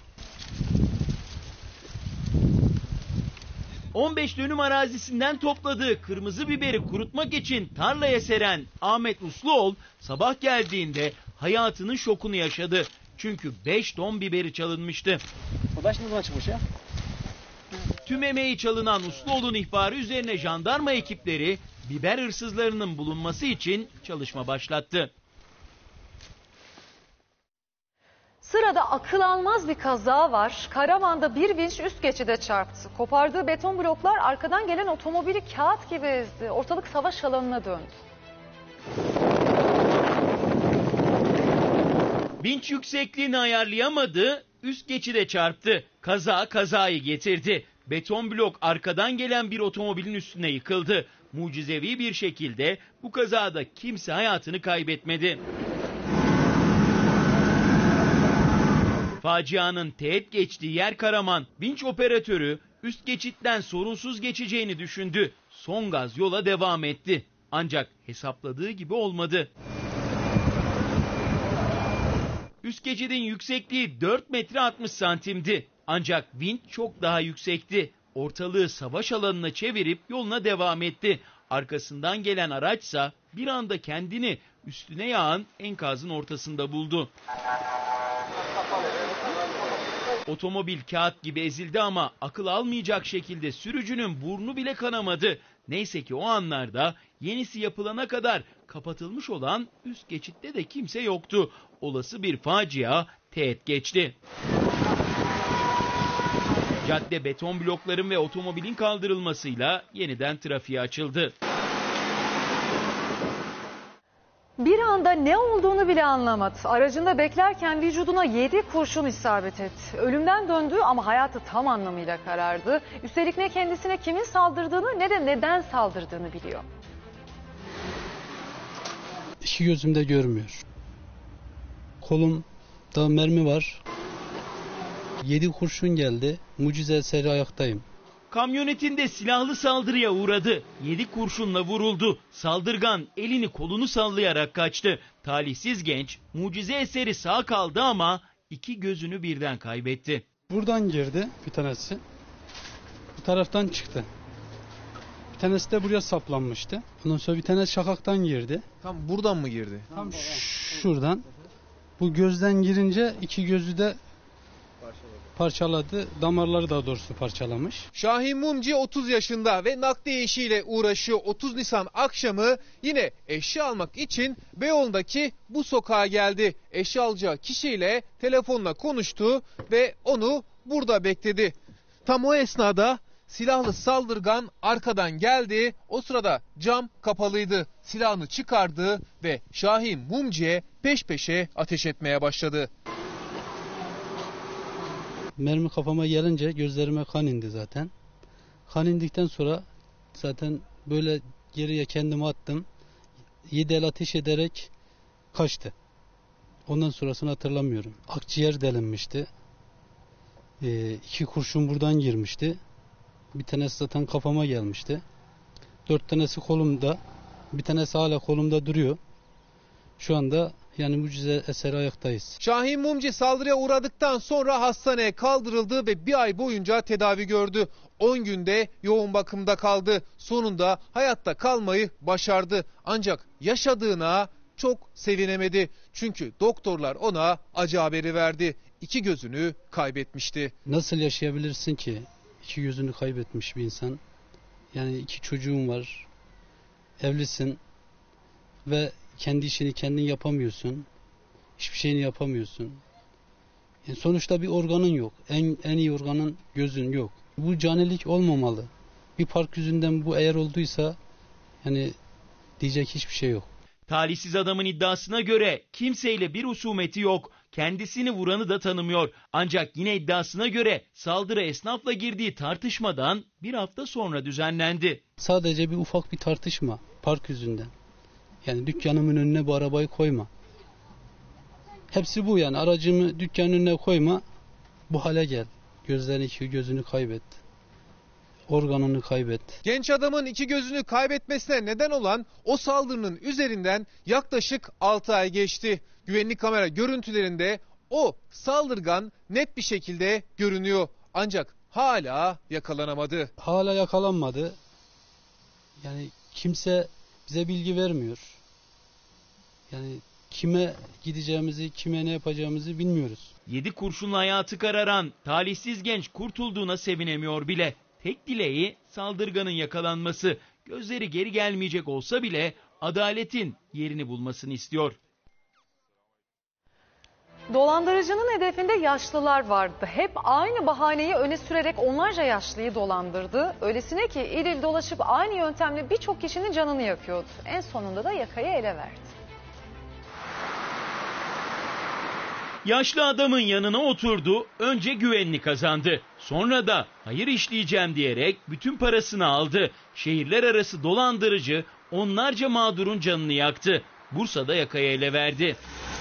on beş dönüm arazisinden topladığı kırmızı biberi kurutmak için tarlaya seren Ahmet Usluoğlu sabah geldiğinde hayatının şokunu yaşadı. Çünkü beş ton biberi çalınmıştı. O da şimdi çıkmış ya. Tüm emeği çalınan Usluoğlu'nun ihbarı üzerine jandarma ekipleri biber hırsızlarının bulunması için çalışma başlattı. Sırada akıl almaz bir kaza var. Karaman'da bir vinç üst geçide çarptı. Kopardığı beton bloklar arkadan gelen otomobili kağıt gibi ezdi. Ortalık savaş alanına döndü. Vinç yüksekliğini ayarlayamadı, üst geçide çarptı. Kaza kazayı getirdi. Beton blok arkadan gelen bir otomobilin üstüne yıkıldı. Mucizevi bir şekilde bu kazada kimse hayatını kaybetmedi. Facianın teğet geçtiği yer Karaman. Vinç operatörü üst geçitten sorunsuz geçeceğini düşündü. Son gaz yola devam etti. Ancak hesapladığı gibi olmadı. Üst geçidin yüksekliği dört metre altmış santimdi. Ancak vinç çok daha yüksekti. Ortalığı savaş alanına çevirip yoluna devam etti. Arkasından gelen araçsa bir anda kendini üstüne yağan enkazın ortasında buldu. Otomobil kağıt gibi ezildi ama akıl almayacak şekilde sürücünün burnu bile kanamadı. Neyse ki o anlarda yenisi yapılana kadar kapatılmış olan üst geçitte de kimse yoktu. Olası bir facia teğet geçti. Cadde beton blokların ve otomobilin kaldırılmasıyla yeniden trafiğe açıldı. Bir anda ne olduğunu bile anlamadı. Aracında beklerken vücuduna yedi kurşun isabet etti. Ölümden döndü ama hayatı tam anlamıyla karardı. Üstelik ne kendisine kimin saldırdığını ne de neden saldırdığını biliyor. İki gözümde görmüyor. Kolumda mermi var. Yedi kurşun geldi. Mucize eseri ayaktayım. Kamyonetinde silahlı saldırıya uğradı. Yedi kurşunla vuruldu. Saldırgan elini kolunu sallayarak kaçtı. Talihsiz genç mucize eseri sağ kaldı ama iki gözünü birden kaybetti. Buradan girdi bir tanesi. Bu taraftan çıktı. Bir tanesi de buraya saplanmıştı. Ondan sonra bir tanesi şakaktan girdi. Tam buradan mı girdi? Tam şuradan. Bu gözden girince iki gözü de parçaladı. Damarları daha doğrusu parçalamış. Şahin Mumci otuz yaşında ve nakliye işiyle uğraşıyor. otuz Nisan akşamı yine eşya almak için Beyoğlu'ndaki bu sokağa geldi. Eşya alacağı kişiyle telefonla konuştu ve onu burada bekledi. Tam o esnada silahlı saldırgan arkadan geldi. O sırada cam kapalıydı. Silahını çıkardı ve Şahin Mumci'ye peş peşe ateş etmeye başladı. Mermi kafama gelince gözlerime kan indi zaten. Kan indikten sonra zaten böyle geriye kendimi attım. Yedi el ateş ederek kaçtı. Ondan sonrasını hatırlamıyorum. Akciğer delinmişti. Ee, iki kurşun buradan girmişti. Bir tanesi zaten kafama gelmişti. Dört tanesi kolumda. Bir tanesi hala kolumda duruyor. Şu anda yani mucize eseri ayaktayız. Şahin Mumci saldırıya uğradıktan sonra hastaneye kaldırıldı ve bir ay boyunca tedavi gördü. on günde yoğun bakımda kaldı. Sonunda hayatta kalmayı başardı. Ancak yaşadığına çok sevinemedi. Çünkü doktorlar ona acı haberi verdi. İki gözünü kaybetmişti. Nasıl yaşayabilirsin ki? İki gözünü kaybetmiş bir insan. Yani iki çocuğun var. Evlisin ve kendi işini kendin yapamıyorsun. Hiçbir şeyini yapamıyorsun. Yani sonuçta bir organın yok. En, en iyi organın gözün yok. Bu canilik olmamalı. Bir park yüzünden bu eğer olduysa yani diyecek hiçbir şey yok. Talihsiz adamın iddiasına göre kimseyle bir husumeti yok. Kendisini vuranı da tanımıyor. Ancak yine iddiasına göre saldırı esnafla girdiği tartışmadan bir hafta sonra düzenlendi. Sadece bir ufak bir tartışma park yüzünden. Yani dükkanımın önüne bu arabayı koyma. Hepsi bu yani aracımı dükkanın önüne koyma bu hale gel. Gözlerini iki gözünü kaybet. organını kaybetti. Genç adamın iki gözünü kaybetmesine neden olan o saldırının üzerinden yaklaşık altı ay geçti. Güvenlik kamera görüntülerinde o saldırgan net bir şekilde görünüyor. Ancak hala yakalanamadı. Hala yakalanmadı. Yani kimse bize bilgi vermiyor. Yani kime gideceğimizi, kime ne yapacağımızı bilmiyoruz. Yedi kurşunla hayatı kararan talihsiz genç kurtulduğuna sevinemiyor bile. Tek dileği saldırganın yakalanması. Gözleri geri gelmeyecek olsa bile adaletin yerini bulmasını istiyor. Dolandırıcının hedefinde yaşlılar vardı. Hep aynı bahaneyi öne sürerek onlarca yaşlıyı dolandırdı. Öylesine ki il il dolaşıp aynı yöntemle birçok kişinin canını yakıyordu. En sonunda da yakayı ele verdi. Yaşlı adamın yanına oturdu, önce güvenini kazandı. Sonra da hayır işleyeceğim diyerek bütün parasını aldı. Şehirler arası dolandırıcı onlarca mağdurun canını yaktı. Bursa'da yakayı ele verdi.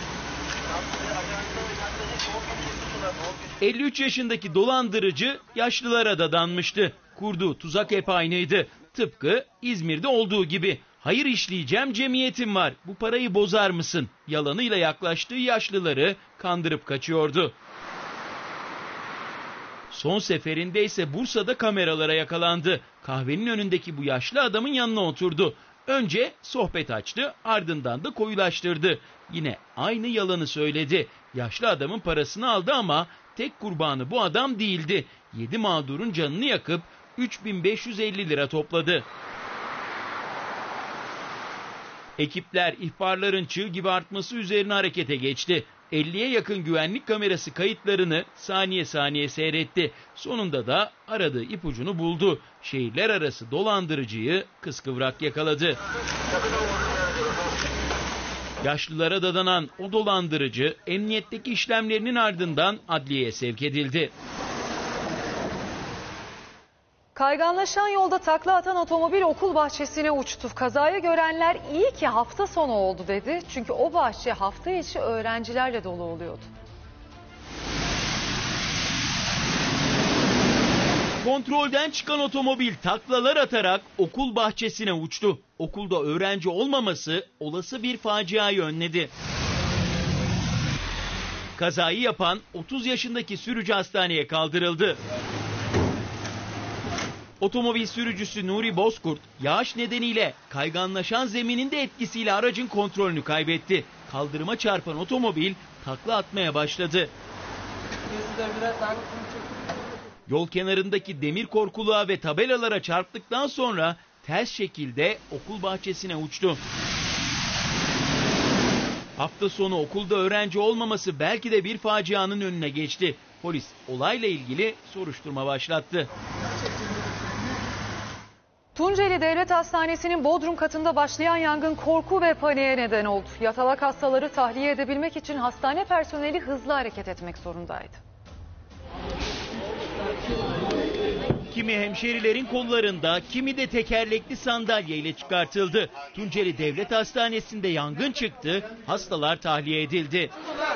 elli üç yaşındaki dolandırıcı yaşlılara dadanmıştı. Kurduğu tuzak hep aynıydı. Tıpkı İzmir'de olduğu gibi. Hayır işleyeceğim, cemiyetim var. Bu parayı bozar mısın? Yalanıyla yaklaştığı yaşlıları kandırıp kaçıyordu. Son seferinde ise Bursa'da kameralara yakalandı. Kahvenin önündeki bu yaşlı adamın yanına oturdu. Önce sohbet açtı, ardından da koyulaştırdı. Yine aynı yalanı söyledi. Yaşlı adamın parasını aldı ama tek kurbanı bu adam değildi. Yedi mağdurun canını yakıp üç bin beş yüz elli lira topladı. Ekipler ihbarların çığ gibi artması üzerine harekete geçti. elliye yakın güvenlik kamerası kayıtlarını saniye saniye seyretti. Sonunda da aradığı ipucunu buldu. Şehirler arası dolandırıcıyı kıskıvrak yakaladı. Yaşlılara dadanan o dolandırıcı emniyetteki işlemlerinin ardından adliyeye sevk edildi. Kayganlaşan yolda takla atan otomobil okul bahçesine uçtu. Kazayı görenler iyi ki hafta sonu oldu dedi. Çünkü o bahçe hafta içi öğrencilerle dolu oluyordu. Kontrolden çıkan otomobil taklalar atarak okul bahçesine uçtu. Okulda öğrenci olmaması olası bir faciayı önledi. Kazayı yapan otuz yaşındaki sürücü hastaneye kaldırıldı. Otomobil sürücüsü Nuri Bozkurt, yağış nedeniyle kayganlaşan zeminin de etkisiyle aracın kontrolünü kaybetti. Kaldırıma çarpan otomobil takla atmaya başladı. Yol kenarındaki demir korkuluğa ve tabelalara çarptıktan sonra ters şekilde okul bahçesine uçtu. Hafta sonu okulda öğrenci olmaması belki de bir facianın önüne geçti. Polis olayla ilgili soruşturma başlattı. Tunceli Devlet Hastanesi'nin Bodrum katında başlayan yangın korku ve paniğe neden oldu. Yatalak hastaları tahliye edebilmek için hastane personeli hızlı hareket etmek zorundaydı. Kimi hemşerilerin kollarında, kimi de tekerlekli sandalyeyle çıkartıldı. Tunceli Devlet Hastanesi'nde yangın çıktı, hastalar tahliye edildi.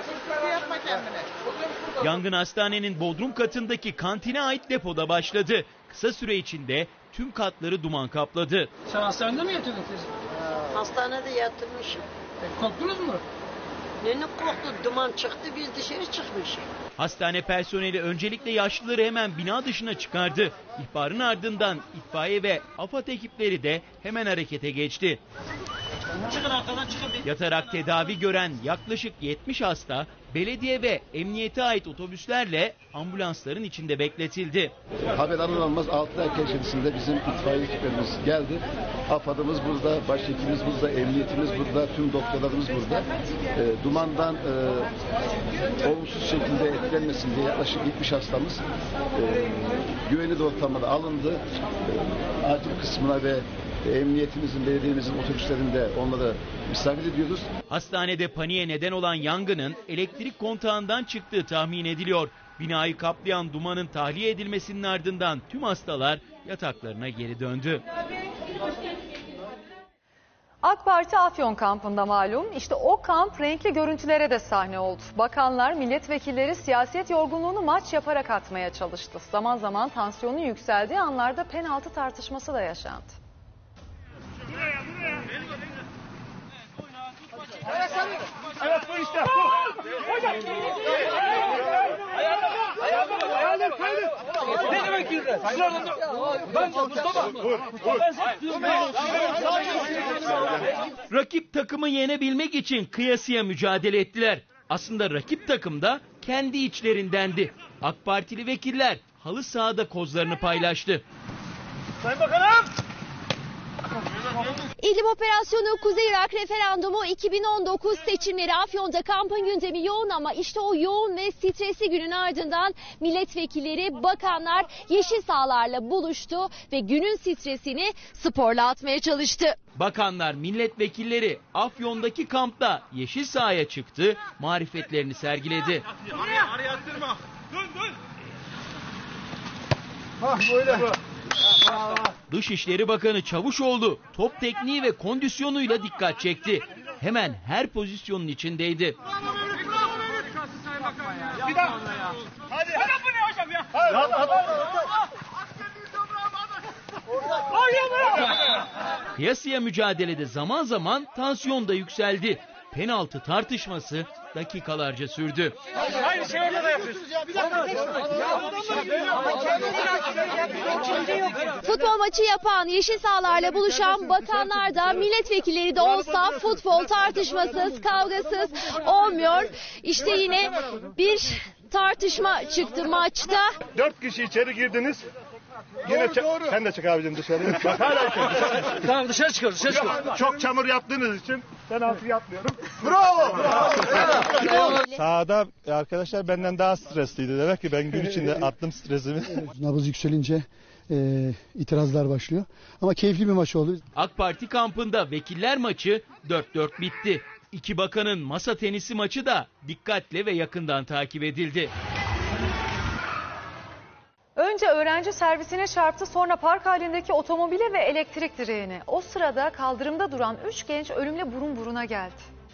Yangın hastanenin Bodrum katındaki kantine ait depoda başladı. Kısa süre içinde tüm katları duman kapladı. Sen hastanede mi yatıyordun kızım? Hastanede yatırmışım. E, korktunuz mu? Ne korktu? Duman çıktı, biz dışarı çıkmışız. Hastane personeli öncelikle yaşlıları hemen bina dışına çıkardı. İhbarın ardından itfaiye ve AFAD ekipleri de hemen harekete geçti. Çıkın arkadan çıkın. Yatarak tedavi gören yaklaşık yetmiş hasta belediye ve emniyete ait otobüslerle ambulansların içinde bekletildi. Haber alır almaz altı dakika içerisinde bizim itfaiye ekiplerimiz geldi. AFAD'ımız burada, başhekimimiz burada, emniyetimiz burada, tüm doktorlarımız burada. E, dumandan e, olumsuz şekilde etkilenmesin diye yaklaşık yetmiş hastamız e, güvenli ortamına alındı. E, acil kısmına ve emniyetimizin, belediyemizin otobüslerinde onları misafir ediyoruz. Hastanede paniğe neden olan yangının elektrik kontağından çıktığı tahmin ediliyor. Binayı kaplayan dumanın tahliye edilmesinin ardından tüm hastalar yataklarına geri döndü. AK Parti Afyon kampında malum. İşte o kamp renkli görüntülere de sahne oldu. Bakanlar, milletvekilleri siyaset yorgunluğunu maç yaparak atmaya çalıştı. Zaman zaman tansiyonu yükseldiği anlarda penaltı tartışması da yaşandı. Evet bu işte. Ayağlar kaydı. Ne demek girdi? Ben Mustafa. Rakip takımı yenebilmek için kıyasıya mücadele ettiler. Aslında rakip takım da kendi içlerindendi. AK Partili vekiller halı sahada kozlarını paylaştı. Sayın Bakanım. İdlib Operasyonu, Kuzey Irak referandumu, iki bin on dokuz seçimleri, Afyon'da kampın gündemi yoğun ama işte o yoğun ve stresli günün ardından milletvekilleri, bakanlar yeşil sahalarla buluştu ve günün stresini sporla atmaya çalıştı. Bakanlar, milletvekilleri Afyon'daki kampta yeşil sahaya çıktı, marifetlerini sergiledi. Araya, araya attırma. Dön dön. Hah böyle. Dışişleri Bakanı Çavuşoğlu top tekniği ve kondisyonuyla dikkat çekti. Hemen her pozisyonun içindeydi. Bir daha. Hadi. Hadi bu ne hocam ya? Hadi. Kıyasıya mücadelede zaman zaman tansiyon da yükseldi. Penaltı tartışması dakikalarca sürdü. Aynı şeyi orada da yapıyorsun. Futbol maçı yapan, yeşil sahalarla buluşan bakanlar da, milletvekilleri de olsa futbol tartışmasız, kavgasız olmuyor. İşte yine bir tartışma çıktı maçta. Dört kişi içeri girdiniz. Yine doğru, doğru. Sen de çık abicim dışarı. Bak hala içeri. Tamam dışarı çıkıyoruz. Dışarı çıkıyoruz. Çok çamur yaptığınız için penaltı yapmıyorum. Bravo. Bravo. Sahada arkadaşlar benden daha stresliydi. Demek ki ben gün içinde attım stresimi. Nabız yükselince e, itirazlar başlıyor. Ama keyifli bir maç oldu. AK Parti kampında vekiller maçı dört dört bitti. İki bakanın masa tenisi maçı da dikkatle ve yakından takip edildi. Önce öğrenci servisine çarptı, sonra park halindeki otomobile ve elektrik direğine. O sırada kaldırımda duran üç genç ölümle burun buruna geldi.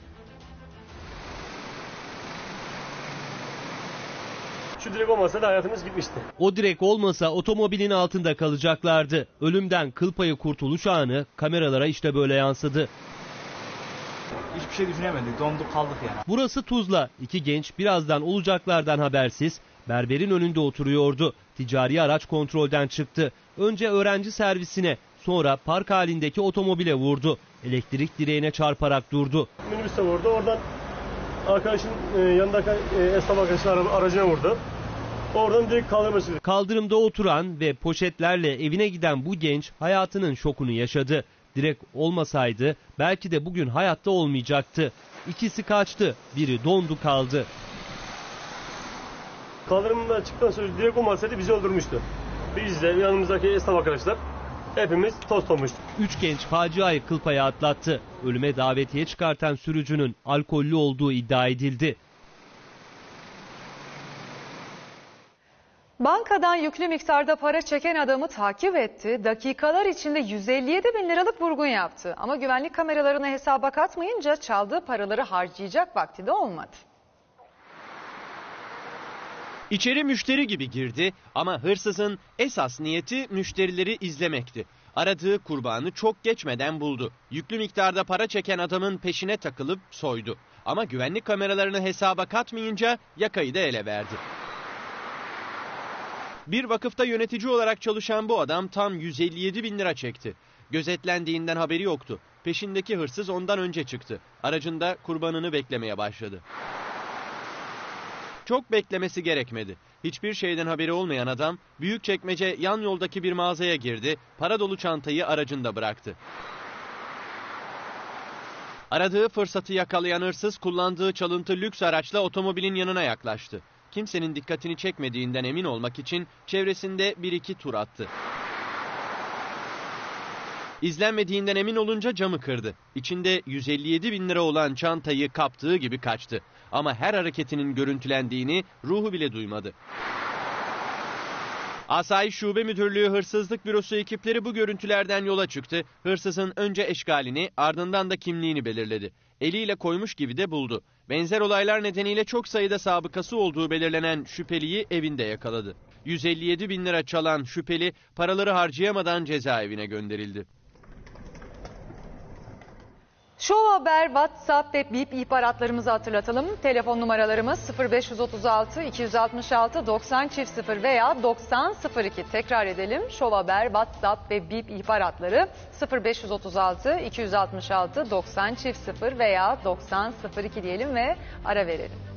Şu direk olmasa da hayatımız gitmişti. O direk olmasa otomobilin altında kalacaklardı. Ölümden kıl payı kurtuluş anı kameralara işte böyle yansıdı. Hiçbir şey düşünemedik, donduk kaldık yani. Burası Tuzla. İki genç birazdan olacaklardan habersiz berberin önünde oturuyordu. Ticari araç kontrolden çıktı. Önce öğrenci servisine, sonra park halindeki otomobile vurdu. Elektrik direğine çarparak durdu. Minibüse vurdu. Oradan arkadaşın e, yanındaki e, esnaf arkadaşın aracına vurdu. Oradan direkt kaldırması. Kaldırımda oturan ve poşetlerle evine giden bu genç hayatının şokunu yaşadı. Direk olmasaydı belki de bugün hayatta olmayacaktı. İkisi kaçtı, biri dondu kaldı. Kaldırımda çıktıktan sonra direkt olmasaydı bizi öldürmüştü. Biz de yanımızdaki esnaf arkadaşlar hepimiz tost olmuştuk. Üç genç faciayı kıl payı atlattı. Ölüme davetiye çıkartan sürücünün alkollü olduğu iddia edildi. Bankadan yüklü miktarda para çeken adamı takip etti. Dakikalar içinde yüz elli yedi bin liralık vurgun yaptı. Ama güvenlik kameralarına hesaba katmayınca çaldığı paraları harcayacak vakti de olmadı. İçeri müşteri gibi girdi ama hırsızın esas niyeti müşterileri izlemekti. Aradığı kurbanı çok geçmeden buldu. Yüklü miktarda para çeken adamın peşine takılıp soydu. Ama güvenlik kameralarını hesaba katmayınca yakayı da ele verdi. Bir vakıfta yönetici olarak çalışan bu adam tam yüz elli yedi bin lira çekti. Gözetlendiğinden haberi yoktu. Peşindeki hırsız ondan önce çıktı. Aracında kurbanını beklemeye başladı. Çok beklemesi gerekmedi. Hiçbir şeyden haberi olmayan adam Büyükçekmece yan yoldaki bir mağazaya girdi, para dolu çantayı aracında bıraktı. Aradığı fırsatı yakalayan hırsız kullandığı çalıntı lüks araçla otomobilin yanına yaklaştı. Kimsenin dikkatini çekmediğinden emin olmak için çevresinde bir iki tur attı. İzlenmediğinden emin olunca camı kırdı. İçinde yüz elli yedi bin lira olan çantayı kaptığı gibi kaçtı. Ama her hareketinin görüntülendiğini ruhu bile duymadı. Asayiş Şube Müdürlüğü Hırsızlık Bürosu ekipleri bu görüntülerden yola çıktı. Hırsızın önce eşkalini, ardından da kimliğini belirledi. Eliyle koymuş gibi de buldu. Benzer olaylar nedeniyle çok sayıda sabıkası olduğu belirlenen şüpheliyi evinde yakaladı. yüz elli yedi bin lira çalan şüpheli paraları harcayamadan cezaevine gönderildi. Show Haber, WhatsApp ve Bip ihbaratlarımızı hatırlatalım. Telefon numaralarımız sıfır beş otuz altı iki altı altı doksan sıfır veya doksan sıfır iki. Tekrar edelim. Show Haber, WhatsApp ve Bip ihbaratları sıfır beş otuz altı iki altı altı doksan sıfır veya doksan sıfır iki diyelim ve ara verelim.